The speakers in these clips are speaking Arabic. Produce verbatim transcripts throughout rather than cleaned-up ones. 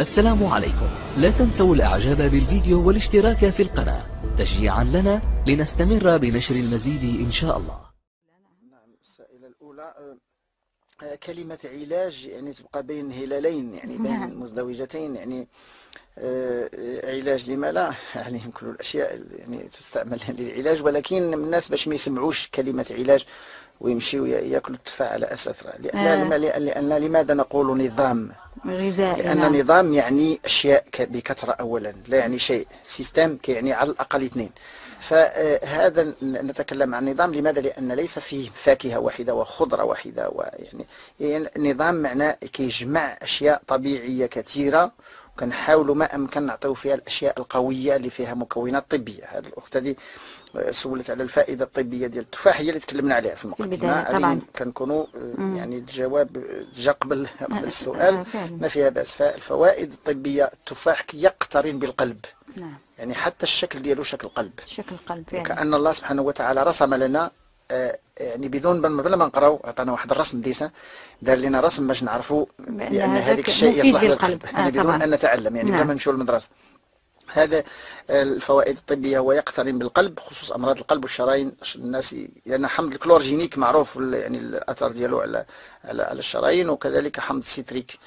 السلام عليكم. لا تنسوا الاعجاب بالفيديو والاشتراك في القناة تشجيعا لنا لنستمر بنشر المزيد ان شاء الله. نعم، السائلة الأولى كلمة علاج يعني تبقى بين هلالين، يعني بين نعم. مزدوجتين، يعني آه علاج لما لا، يعني كل الأشياء يعني تستعمل للعلاج، ولكن الناس باش ما يسمعوش كلمة علاج ويمشيوا ياكلوا التفاح على أساس لأن, آه. لأن لماذا نقول نظام غذائي؟ لأن نعم. نظام يعني أشياء بكثرة أولا، لا يعني شيء. سيستم يعني على الأقل اثنين. فهذا نتكلم عن نظام. لماذا؟ لأن ليس فيه فاكهة واحدة وخضرة واحدة، ويعني يعني نظام معناه كيجمع أشياء طبيعية كثيرة، وكنحاولوا ما أمكن نعطيو فيها الأشياء القوية اللي فيها مكونات طبية. هذه الأخت هذه سولت على الفائدة الطبية ديال التفاح، هي اللي تكلمنا عليها في المقدمة. طبعا كنكونوا يعني الجواب جا قبل قبل السؤال، ما فيها بأس. فالفوائد الطبية التفاح يقترن بالقلب. نعم. يعني حتى الشكل ديالو شكل قلب، شكل قلب فعلا. وكأن الله سبحانه وتعالى رسم لنا آه يعني بدون بلا ما نقراو، عطانا واحد الرسم ديسا، دار لنا رسم باش نعرفوا بأن هذاك الشيء يصلح للقلب، يعني بدون طبعا. أن نتعلم، يعني نعم. بلا ما نمشيو للمدرسة. هذا الفوائد الطبية ويقترن بالقلب، خصوص أمراض القلب والشرايين. الناس لأن يعني حمض الكلورجينيك معروف يعني الأثر ديالو على على على الشرايين، وكذلك حمض السيتريك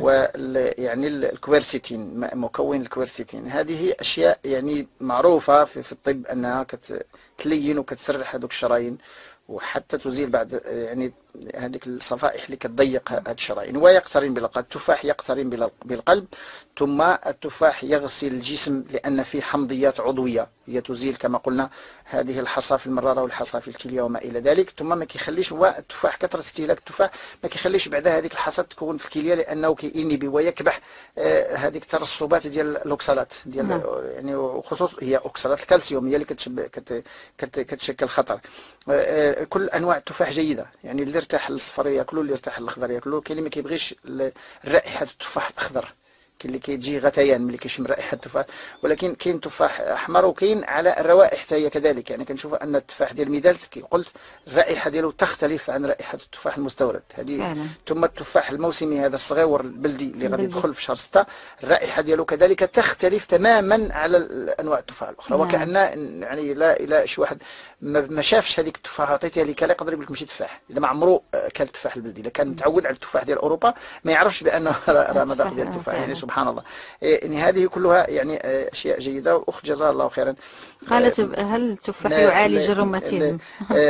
ويعني الكويرسيتين، مكون الكويرسيتين. هذه أشياء يعني معروفة في, في الطب أنها كتلين وكتسرح هذوك الشرايين، وحتى تزيل بعد يعني هذيك الصفائح اللي كتضيق هذه الشرايين. ويقترن بالقلب، التفاح يقترن بالقلب. ثم التفاح يغسل الجسم لأن فيه حمضيات عضوية هي تزيل كما قلنا هذه الحصى في المرارة والحصى في الكلية وما إلى ذلك. ثم ما كيخليش هو التفاح، كثرة استهلاك التفاح ما كيخليش بعدها هذيك الحصى تكون في الكلية، لأنه كينبي ويكبح آه هذيك الترسبات ديال الأوكسالات ديال نعم. يعني وخصوص هي أوكسالات الكالسيوم هي اللي كتشب كت كت كتشكل خطر. آه كل أنواع التفاح جيدة، يعني اللي ارتاح للصفر ياكلو، اللي ارتاح للأخضر ياكلو. كاين اللي ما كيبغيش رائحة التفاح الأخضر، كاين اللي كيجي غثيان ملي كيشم رائحه التفاح، ولكن كاين تفاح احمر وكاين على الروائح حتى هي كذلك. يعني كنشوف ان التفاح ديال ميدالت كي قلت الرائحه ديالو تختلف عن رائحه التفاح المستورد هذه. ثم التفاح الموسمي هذا الصغير البلدي اللي غادي يدخل في شهر ستة، الرائحه ديالو كذلك تختلف تماما على انواع التفاح الاخرى. وكأن يعني لا لا شي واحد ما شافش هذيك التفاحه عطيتها لك لا يقدر يقول لك ماشي تفاح، الا ما عمرو كل التفاح البلدي، الا كان متعود على التفاح ديال اوروبا ما يعرفش بانه راه مذاق ديال التفاح. يعني سبحان الله. يعني هذه كلها يعني اشياء جيده. واخت جزاها الله خيرا قالت هل التفاح يعالج الروماتيزم؟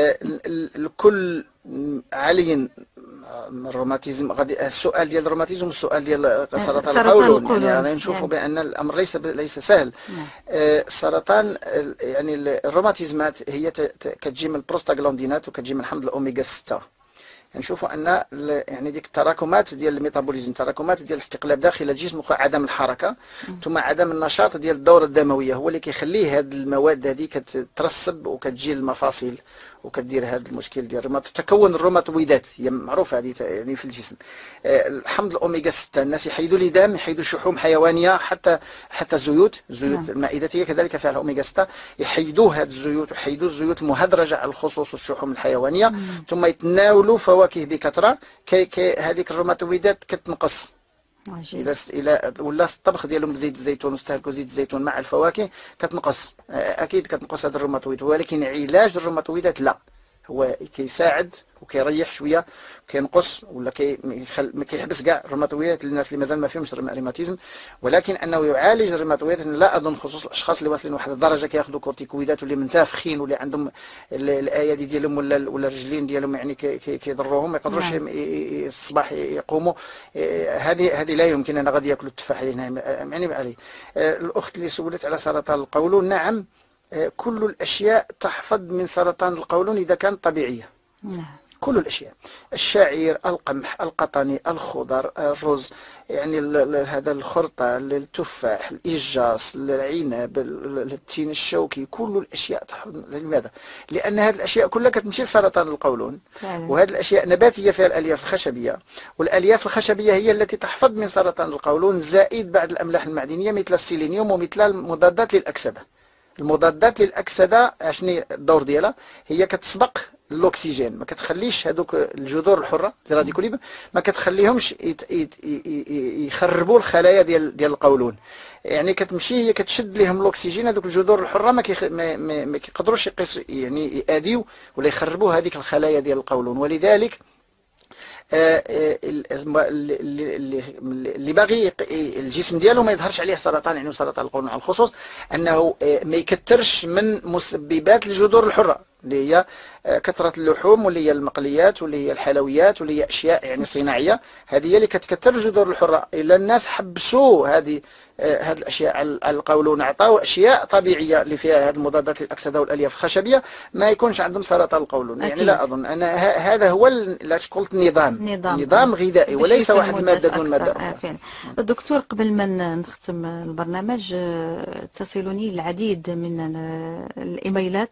الكل علي الروماتيزم غادي السؤال ديال الروماتيزم والسؤال ديال سرطان القولون، يعني غادي نشوفوا يعني. بان الامر ليس ليس سهل. السرطان يعني الروماتيزمات هي كتجي من البروستاغلاندينات وكتجي من حمض الاوميغا ستة. نشوفوا ان يعني ديك التراكمات ديال الميتابوليزم، تراكمات ديال الاستقلاب داخل الجسم، عدم الحركه ثم عدم النشاط ديال الدوره الدمويه هو اللي كيخليه هذه المواد هذه كترسب وكتجي للمفاصل وكدير هذا المشكل ديال الرومات. تكون الروماتويدات هي معروفه هذه يعني في الجسم. الحمض الاوميغا ستة الناس يحيدوا لدم، يحيدوا شحوم حيوانيه، حتى حتى الزيوت الزيوت المائدتيه كذلك فيها الاوميغا ستة، يحيدوا هذه الزيوت ويحيدوا الزيوت المهدرجه على الخصوص والشحوم الحيوانيه. مم. ثم يتناولوا فواكه بكثره، كي كي هذيك الروماتويدات كتنقص. الى الى ولا الطبخ ديالهم بزيت الزيتون واستهلكوا زيت الزيتون مع الفواكه كتنقص، اكيد كتنقص هذا الروماتويد. ولكن علاج الروماتويدات لا، هو كيساعد وكيريح شويه، كينقص ولا كي ما كيحبس كاع الروماتويدات للناس اللي مازال ما فيهمش روماتيزم. ولكن انه يعالج الروماتويدات لا اظن، خصوص الاشخاص اللي واصلين لواحد الدرجه كياخذوا كورتيكويدات واللي منتفخين واللي عندهم الايادي ديالهم ولا ولا الرجلين ديالهم يعني كيضروهم، ما يقدروش الصباح يقوموا. هذه هذه لا يمكن ان غادي ياكلوا التفاح اللي هنا يعني عليه. الاخت اللي سولت على سرطان القولون، نعم كل الاشياء تحفظ من سرطان القولون اذا كانت طبيعيه. نعم كل الاشياء، الشعير، القمح، القطني، الخضر، الرز، يعني هذا الخرطه، التفاح، الايجاص، العنب، التين الشوكي، كل الاشياء تحفظ. لماذا؟ لان هذه الاشياء كلها كتمشي لسرطان القولون. وهذه الاشياء نباتيه فيها الالياف الخشبيه، والالياف الخشبيه هي التي تحفظ من سرطان القولون، زائد بعض الاملاح المعدنيه مثل السيلينيوم ومثل المضادات للاكسده. المضادات للاكسده شنو الدور ديالها؟ هي كتسبق الاكسجين، ما كتخليش هذوك الجذور الحره الراديكوليب ما كتخليهمش يت... يت... يخربوا الخلايا ديال ديال القولون. يعني كتمشي هي كتشد لهم الاكسجين، هذوك الجذور الحره ما كيخ... ما, ما... ما كيقدروش يقيسوا يعني ياديو ولا يخربوا هذيك الخلايا ديال القولون. ولذلك اللي باغي الجسم ديالو ما يظهرش عليه سرطان، يعني سرطان القولون على الخصوص، انه ما يكثرش من مسببات الجذور الحره اللي هي كثره اللحوم واللي هي المقليات واللي هي الحلويات واللي هي اشياء يعني صناعيه. هذه هي اللي كتكثر الجذور الحره. الا الناس حبسوا هذه هذه الاشياء على القولون، عطاو اشياء طبيعيه اللي فيها هذه المضادات للاكسده والالياف الخشبيه، ما يكونش عندهم سرطان القولون. يعني لا اظن انا هذا هو اللي قلت نظام نظام, نظام غذائي وليس واحد ماده دون ماده اخرى. الدكتور، قبل ما نختم البرنامج تصلني العديد من الايميلات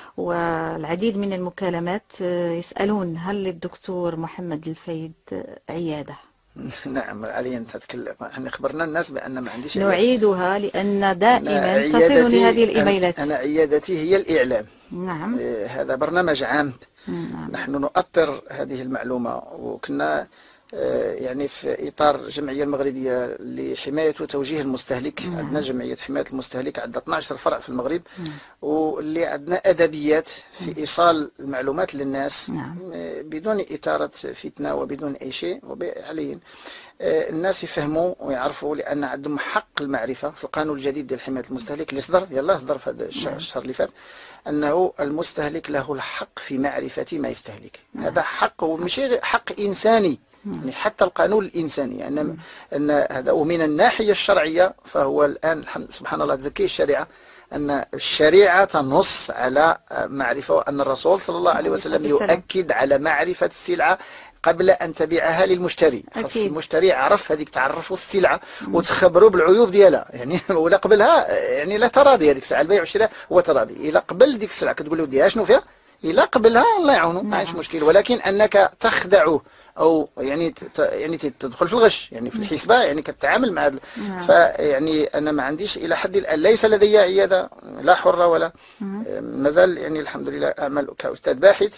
والعديد من المكالمات يسألون هل للدكتور محمد الفايد عيادة؟ نعم، علي أن تتكلم. احنا خبرنا الناس بأن ما عنديش نعيدها لأن دائما تصلني هذه الإيميلات. أنا عيادتي هي الإعلام. نعم. هذا برنامج عام. نعم. نحن نؤطر هذه المعلومة، وكنا يعني في إطار الجمعية المغربية لحماية وتوجيه المستهلك. نعم. عندنا جمعية حماية المستهلك، عندنا اثني عشر فرع في المغرب. نعم. واللي عندنا أدبيات في إيصال المعلومات للناس. نعم. بدون إثارة فتنة وبدون أي شيء، وحاليا الناس يفهموا ويعرفوا، لأن عندهم حق المعرفة في القانون الجديد ديال حماية المستهلك اللي صدر يلا صدر في هذا الشهر, الشهر اللي فات، أنه المستهلك له الحق في معرفة ما يستهلك. نعم. هذا حق، ومشي حق إنساني، يعني حتى القانون الإنساني يعني أن أن هذا. ومن الناحية الشرعية فهو الآن سبحان الله تزكي الشريعة، أن الشريعة تنص على معرفة، وأن الرسول صلى الله عليه وسلم يؤكد على معرفة السلعة قبل أن تبيعها للمشتري. خاص المشتري يعرف هذيك، تعرفوا السلعة وتخبروا بالعيوب ديالها يعني. ولا قبلها يعني لا تراضي، هذيك الساعة البيع والشراء هو تراضي. إلا قبل ديك السلعة كتقول له ديها شنو فيها، إلا قبلها الله يعاونه ما عندش مشكل. ولكن أنك تخدعه او يعني يعني تدخل في الغش يعني في الحسبه، يعني كتعامل مع نعم. فيعني انا ما عنديش الى حد الان، ليس لدي عياده لا حره ولا مازال يعني الحمد لله اعمل كاستاذ باحث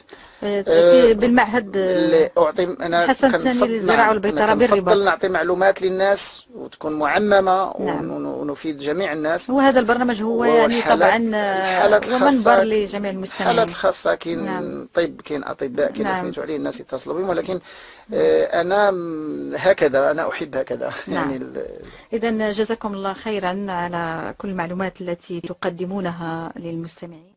في بالمعهد اللي اعطي. انا حسن الثاني للزراعه والبيطره بالرباط، نفضل نعطي معلومات للناس وتكون معممه. نعم. ونفيد جميع الناس. وهذا البرنامج هو يعني طبعا ومنبر لجميع المستمعين. الحالات الخاصه كاين. نعم. طيب كاين اطباء كاين ناس سميتوا عليه الناس يتصلوا بهم، ولكن أنا هكذا، أنا أحب هكذا. نعم. يعني إذن جزاكم الله خيرا على كل المعلومات التي تقدمونها للمستمعين.